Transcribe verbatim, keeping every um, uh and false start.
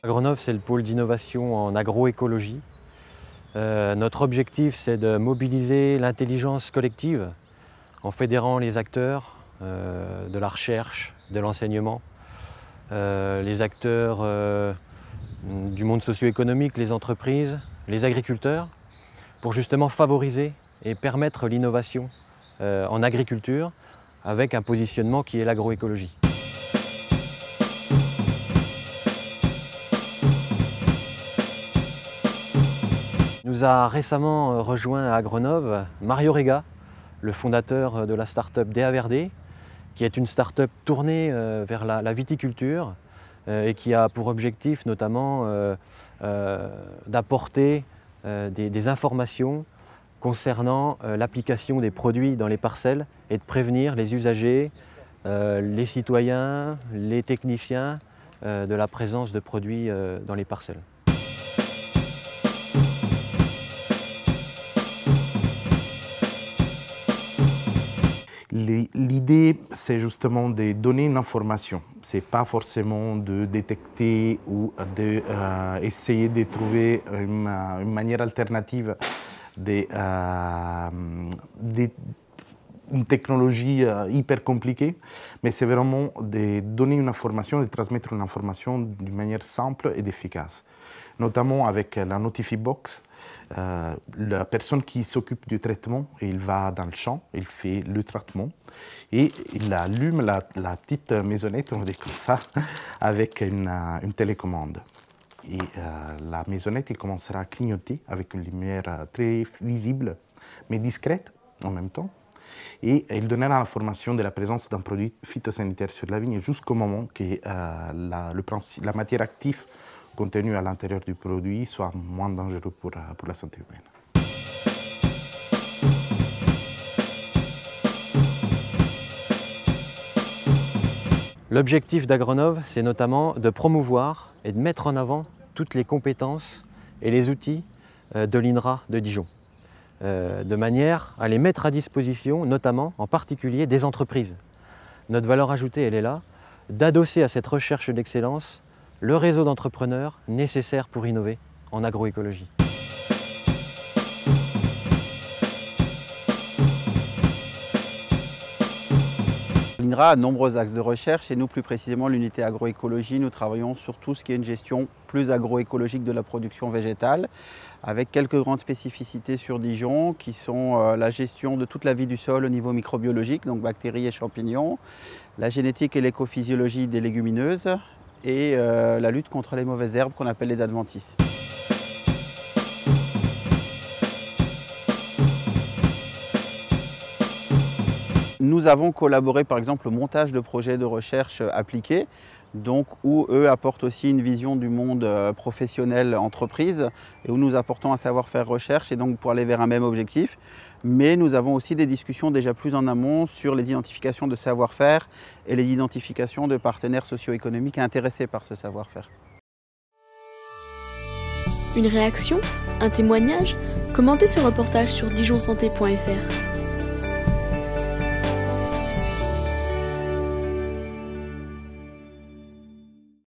AgroNov, c'est le pôle d'innovation en agroécologie. Euh, notre objectif, c'est de mobiliser l'intelligence collective en fédérant les acteurs euh, de la recherche, de l'enseignement, euh, les acteurs euh, du monde socio-économique, les entreprises, les agriculteurs, pour justement favoriser et permettre l'innovation euh, en agriculture avec un positionnement qui est l'agroécologie. Nous a récemment rejoint à AgroNov Mario Rega, le fondateur de la start-up Dea Verde, qui est une start-up tournée vers la, la viticulture et qui a pour objectif notamment euh, euh, d'apporter euh, des, des informations concernant euh, l'application des produits dans les parcelles et de prévenir les usagers, euh, les citoyens, les techniciens euh, de la présence de produits euh, dans les parcelles. L'idée, c'est justement de donner une information. Ce n'est pas forcément de détecter ou d'essayer de, euh, de trouver une, une manière alternative de, euh, de, une technologie euh, hyper compliquée, mais c'est vraiment de donner une information, de transmettre une information d'une manière simple et efficace. Notamment avec la Notifibox. Euh, la personne qui s'occupe du traitement, il va dans le champ, il fait le traitement et il allume la, la petite maisonnette, on dit comme ça, avec une, une télécommande. Et euh, la maisonnette il commencera à clignoter avec une lumière très visible, mais discrète en même temps. Et il donnera l'information de la présence d'un produit phytosanitaire sur la vigne jusqu'au moment que euh, la, le principe, la matière active contenu à l'intérieur du produit soit moins dangereux pour, pour la santé humaine. L'objectif d'AgroNov, c'est notamment de promouvoir et de mettre en avant toutes les compétences et les outils de l'INRA de Dijon, de manière à les mettre à disposition, notamment, en particulier, des entreprises. Notre valeur ajoutée, elle est là, d'adosser à cette recherche d'excellence le réseau d'entrepreneurs nécessaire pour innover en agroécologie. L'INRA a de nombreux axes de recherche et nous, plus précisément, l'unité agroécologie, nous travaillons sur tout ce qui est une gestion plus agroécologique de la production végétale, avec quelques grandes spécificités sur Dijon qui sont euh, la gestion de toute la vie du sol au niveau microbiologique, donc bactéries et champignons, la génétique et l'écophysiologie des légumineuses, et euh, la lutte contre les mauvaises herbes qu'on appelle les adventices. Nous avons collaboré par exemple au montage de projets de recherche appliqués, donc où eux apportent aussi une vision du monde professionnel entreprise et où nous apportons un savoir-faire recherche et donc pour aller vers un même objectif. Mais nous avons aussi des discussions déjà plus en amont sur les identifications de savoir-faire et les identifications de partenaires socio-économiques intéressés par ce savoir-faire. Une réaction? Un témoignage? Commentez ce reportage sur dijon santé point F R.